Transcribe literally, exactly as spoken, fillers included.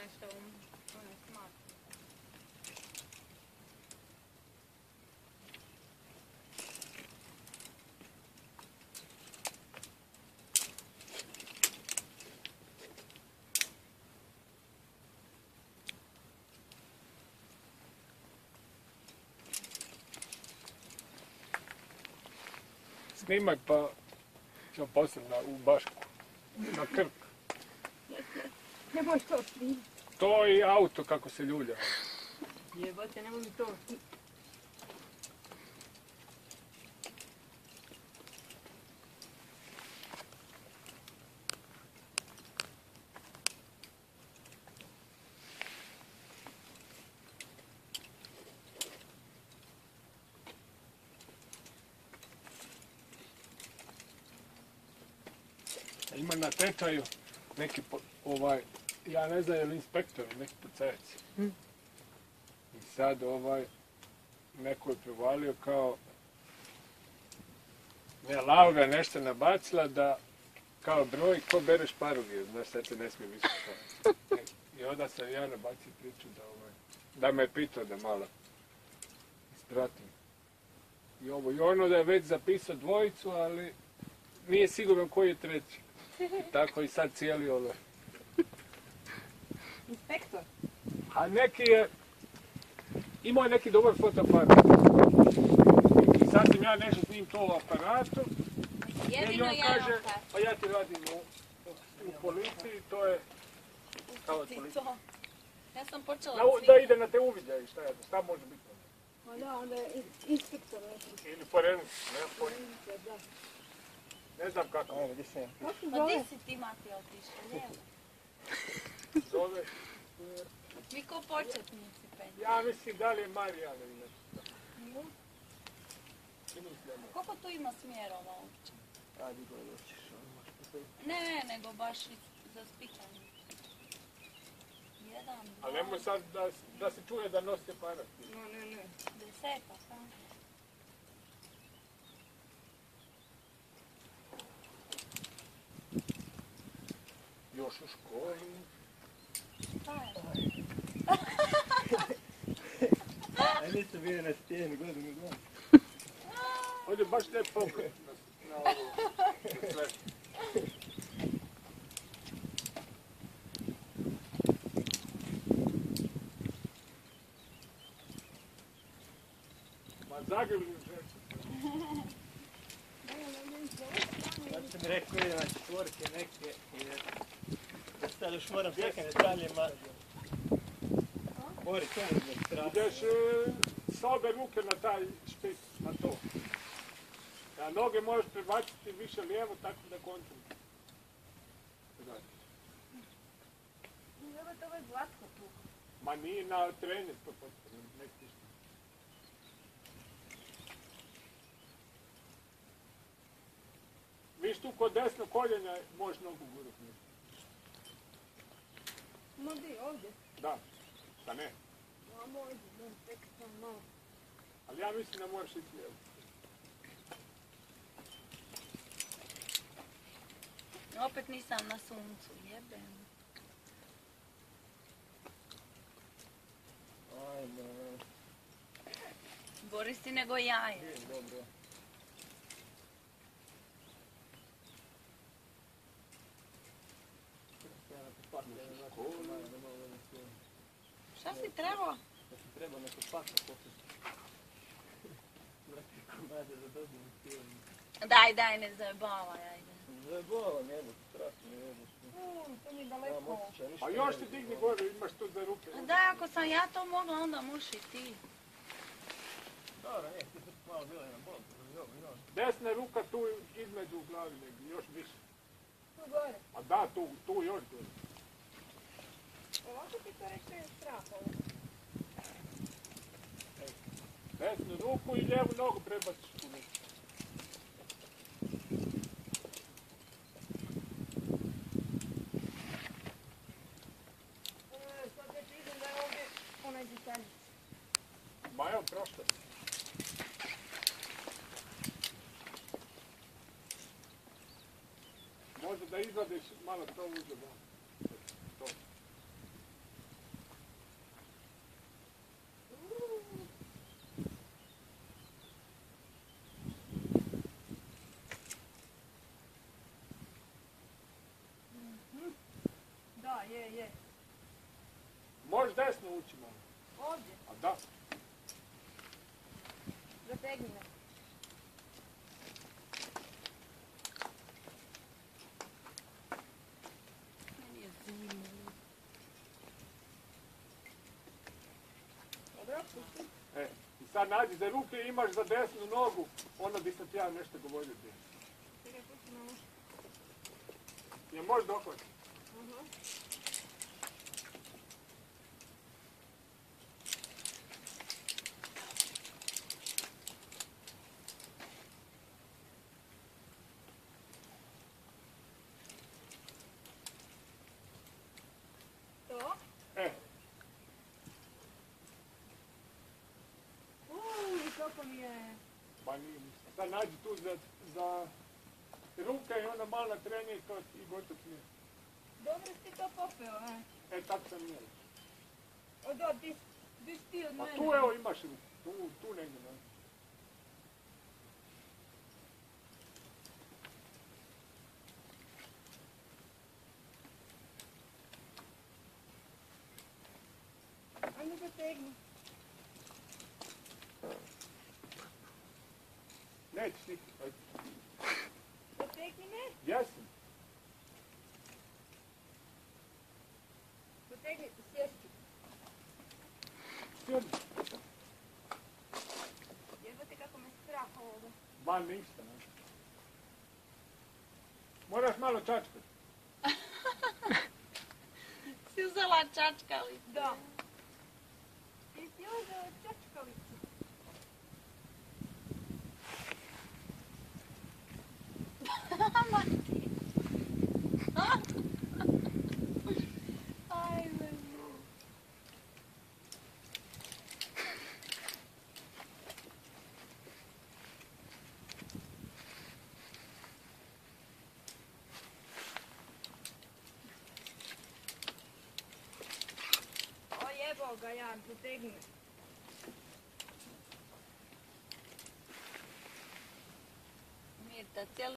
što on ne smatra. Snimaj pa ćemo poslati u Bašku, na Krk. Nemoj to snimati. To i auto kako se ljulja. Jebote, nemoj mi to snimati. Ima na tečaju neki, ovaj, ja ne znam je li inspektor, neki policajac. Hmm. I sad ovaj, neko je prevalio kao, ne, Laura je nešto nabacila da, kao broj, ko bere šparoge, znaš, sad se ne smije više kao. I onda sam ja nabacio priču da, ovaj, da me je pitao da malo ispratim. I ovo i ono da je već zapisao dvojicu, ali nije siguran koji je treći. I tako i sad cijeli ovaj. Inspektor? A neki je, imao je neki dobar fotoaparat. I sad sam ja nešto s njim to u aparatu. Jedino I on jedan kaže, aparat. pa ja ti radim u, u policiji, to je kao od policije. Ja sam počela Da, svi... da ide na te uviđaje, šta je, šta može biti? Ma da, onda je inspektor neki. Ili forenzik, ne pojma. Da. Ne znam kako. Ajde, gdje sam ja? Pa gdje si ti, Mati, otišao? Lijevo. Zove, Mi ko početnici penju. ja mislim da li je Marijan ili nešto. Koliko tu ima smjerova uopće? Ajde, gore doćiš. Ne, nego baš za spikanje. Jedan, dva... Ali nemoj sad da, da se čuje da nosi aparat. No, ne, ne. Desetak, a? Još u školi. Šta je? A nisam bio na stijeni godinu dana. Ovdje baš ne pogled na, na ovo. Na sve. Ma Zagreb je žeći. Sad sam mi rekao idem na četvorke neke, jer da sad još moram pjekati detaljima. Mori, to je zbog strasa. Ideš e, s obe ruke na taj špic, na to. A noge možeš prebaciti više lijevo, tako da kontrum. Evo to ovaj glatko tu. Ma nije na trener to potrebno, ne stišno. Viš tu kod desno koljenja možeš nogu gurati. Ma di, ovdje? Da, da ne. Ma može, ne, tek sam malo. Ali ja mislim da moraš ići lijevo. Opet nisam na suncu, jebem. Ajme. Gori si nego jaja. Je, dobro. Šta si trebao? Da sam trebao neko paka popiti. Vrati komade da dobijem cijeli. Daj, daj, ne zajebavaj, ajde. Zajebavam, jebo, strašno jebo. Mm, to mi Nemam daleko. osjećaj, ništa A ne još ti vidim. digni gore, imaš tu za ruke. Daj, ako sam ja to mogla, onda muši i ti. Dobro, nije, ti sad malo bila i na bol. Desna ruka tu između glavi negdje, još više. Tu gore. A da, tu, tu još gore. Ovako ti to rekao je strah. Desnu ruku i lijevu nogu prebaciš tu neku. Sad već vidim da je ovdje onaj detaljić. Ma evo, prošlo. Možda da izvadiš malo to uđe van. To. ući malo. Ovdje, A da, zategni me. Meni je zimno. Dobro, pusti. e, i sad nađi za ruke imaš za desnu nogu, onda bi sad ja nešto govorio ti. Čekaj, pusti malo. Je možeš dohvatiti? Aha. To? E, Uuu, kako mi je... pa nije ništa. Sad nađi tu za, za ruke i onda malo trenje i to i gotovo nije. Dobro si to popeo, a? E, tako sam nije. Od, od, di, di si ti od Pa mene? tu evo imaš ruku, tu, tu negdje. Ne? Ajme zategni. Nećeš nikad. Ajde. Zategni me? Jesam. Zategni, sjesti. Sjedi. Jebote kako me strah ovoga. Ba ništa. Ne? Moraš malo čačkati. Si uzela čačkalicu? Da. Ti si uzela čačkalicu. Mati. Ajme. O jebo ga Jan, potegni. Mirta, cijeli